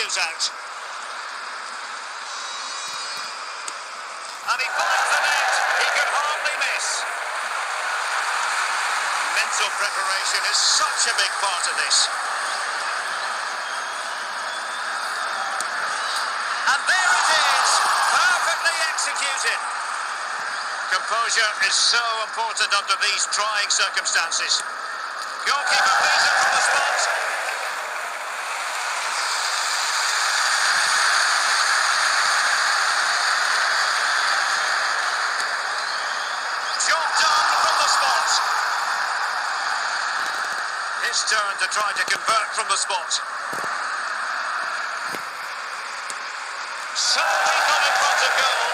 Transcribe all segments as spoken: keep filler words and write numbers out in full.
shootout. And he finds the net. He could hardly miss. Mental preparation is such a big part of this. And there it is, perfectly executed. Composure is so important under these trying circumstances. Goalkeeper plays it from the spot. Job done from the spot. His turn to try to convert from the spot. Solely got in front of goal.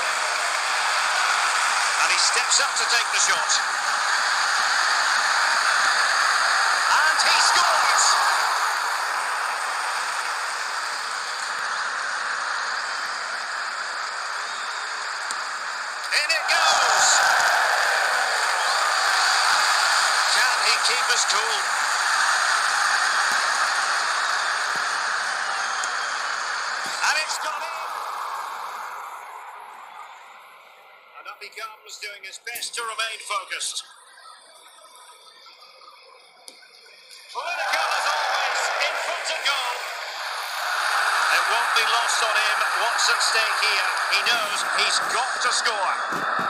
And he steps up to take the shot. And he scores! In it goes! Can he keep us cool? And it's gone in! And up he comes, doing his best to remain focused. Political as always, in front of goal. It won't be lost on him what's at stake here. He knows he's got to score.